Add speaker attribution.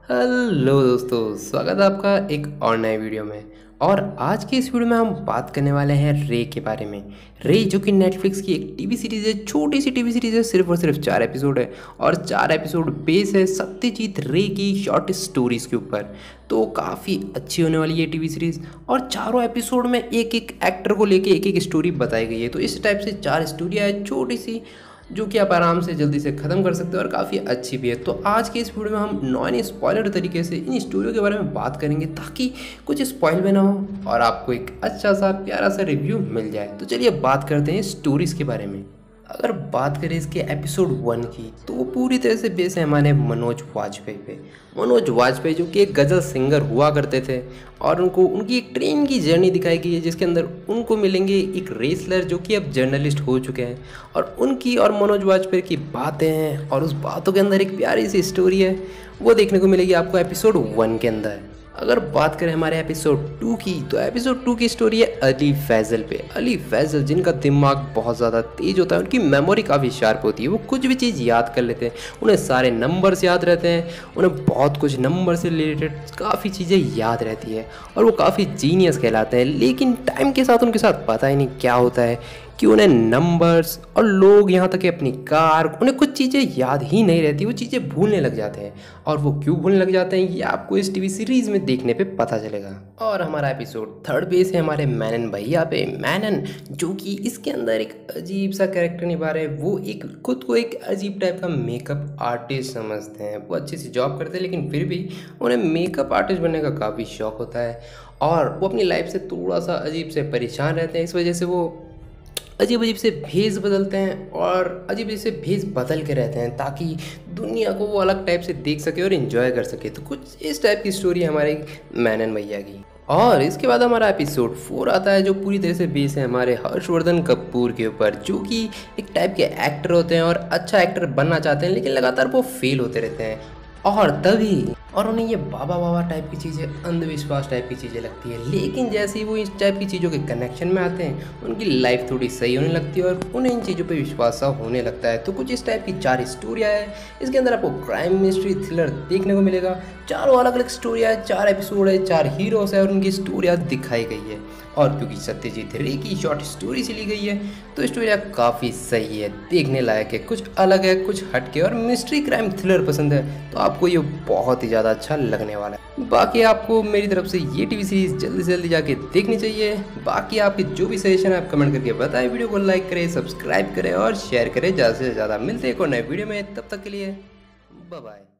Speaker 1: Hello दोस्तों, स्वागत है आपका एक और नए वीडियो में। और आज की इस वीडियो में हम बात करने वाले हैं रे के बारे में। रे जो कि नेटफ्लिक्स की एक टीवी सीरीज़ है, छोटी सी टीवी सीरीज़ है, सिर्फ और सिर्फ 4 एपिसोड है और 4 एपिसोड बेस है सत्यजीत रे की शॉर्ट स्टोरीज़ के ऊपर। तो काफ़ी अच्छी होने वाली है टीवी सीरीज़ और चारों एपिसोड में एक एक एक्टर को लेके एक एक स्टोरी बताई गई है। तो इस टाइप से 4 स्टोरियाँ है छोटी सी, जो कि आप आराम से जल्दी से ख़त्म कर सकते हो और काफ़ी अच्छी भी है। तो आज के इस वीडियो में हम नॉन स्पॉइलर तरीके से इन स्टोरियों के बारे में बात करेंगे ताकि कुछ स्पॉइल भी ना हो और आपको एक अच्छा सा प्यारा सा रिव्यू मिल जाए। तो चलिए बात करते हैं स्टोरीज़ के बारे में। अगर बात करें इसके एपिसोड 1 की, तो वो पूरी तरह से बेस है हमारे मनोज वाजपेयी पे। मनोज वाजपेयी जो कि एक गज़ल सिंगर हुआ करते थे और उनकी एक ट्रेन की जर्नी दिखाई गई है, जिसके अंदर उनको मिलेंगे एक रेसलर जो कि अब जर्नलिस्ट हो चुके हैं और उनकी और मनोज वाजपेयी की बातें हैं और उस बातों के अंदर एक प्यारी सी स्टोरी है, वो देखने को मिलेगी आपको एपिसोड 1 के अंदर। अगर बात करें हमारे एपिसोड 2 की, तो एपिसोड 2 की स्टोरी है अली फैज़ल पे। अली फैज़ल जिनका दिमाग बहुत ज़्यादा तेज होता है, उनकी मेमोरी काफ़ी शार्प होती है, वो कुछ भी चीज़ याद कर लेते हैं, उन्हें सारे नंबर्स याद रहते हैं, उन्हें बहुत कुछ नंबर से रिलेटेड काफ़ी चीज़ें याद रहती है और वो काफ़ी जीनियस कहलाते हैं। लेकिन टाइम के साथ उनके साथ पता ही नहीं क्या होता है कि उन्हें नंबर्स और लोग, यहाँ तक कि अपनी कार, उन्हें कुछ चीज़ें याद ही नहीं रहती, वो चीज़ें भूलने लग जाते हैं। और वो क्यों भूलने लग जाते हैं ये आपको इस टीवी सीरीज़ में देखने पे पता चलेगा। और हमारा एपिसोड 3 बेस है हमारे मैनन भैया पे। मैनन जो कि इसके अंदर एक अजीब सा कैरेक्टर निभा रहे हैं, वो एक खुद को एक अजीब टाइप का मेकअप आर्टिस्ट समझते हैं। वो अच्छी सी जॉब करते हैं लेकिन फिर भी उन्हें मेकअप आर्टिस्ट बनने का काफ़ी शौक होता है और वो अपनी लाइफ से थोड़ा सा अजीब से परेशान रहते हैं। इस वजह से वो अजीब अजीब से भेष बदलते हैं और अजीब अजीब से भेष बदल के रहते हैं ताकि दुनिया को वो अलग टाइप से देख सके और इन्जॉय कर सके। तो कुछ इस टाइप की स्टोरी है हमारे मैनन भैया की। और इसके बाद हमारा एपिसोड 4 आता है, जो पूरी तरह से बेस है हमारे हर्षवर्धन कपूर के ऊपर, जो कि एक टाइप के एक्टर होते हैं और अच्छा एक्टर बनना चाहते हैं लेकिन लगातार वो फेल होते रहते हैं। और उन्हें ये बाबा बाबा टाइप की चीज़ें, अंधविश्वास टाइप की चीज़ें लगती है। लेकिन जैसे ही वो इस टाइप की चीज़ों के कनेक्शन में आते हैं, उनकी लाइफ थोड़ी सही होने लगती है और उन्हें इन चीज़ों पे विश्वास सा होने लगता है। तो कुछ इस टाइप की 4 स्टोरियाँ हैं। इसके अंदर आपको क्राइम, मिस्ट्री, थ्रिलर देखने को मिलेगा। चारों अलग अलग स्टोरियाँ है, 4 एपिसोड है, 4 हीरोज़ है और उनकी स्टोरियाँ दिखाई गई है। और क्योंकि सत्यजीत रे की शॉर्ट स्टोरी से ली गई है, तो स्टोरियाँ काफ़ी सही है, देखने लायक है, कुछ अलग है, कुछ हटके और मिस्ट्री क्राइम थ्रिलर पसंद है तो आपको ये बहुत ही ज़्यादा अच्छा लगने वाला है। बाकी आपको मेरी तरफ से ये टीवी सीरीज़ जल्दी से जल्दी जाके देखनी चाहिए। बाकी आपके जो भी सजेशन है आप कमेंट करके बताएं, वीडियो को लाइक करें, सब्सक्राइब करें और शेयर करें ज़्यादा से ज़्यादा। मिलते हैं एक और नए वीडियो में, तब तक के लिए बाय बाय।